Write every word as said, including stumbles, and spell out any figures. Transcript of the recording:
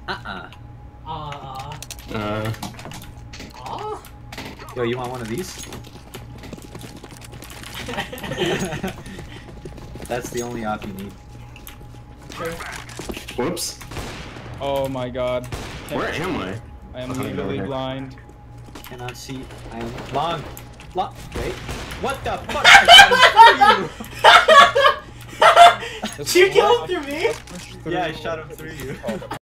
Uh-uh. Ah. Uh. Ah. Yo, you want one of these? That's the only op you need. True. Whoops. Oh my god. Can't- Where am I? I am Okay, legally okay. blind. Cannot see. I am long. Long. Wait. What the fuck? I shot him through you. Did you kill him through me? Push through. Yeah, I shot him through you.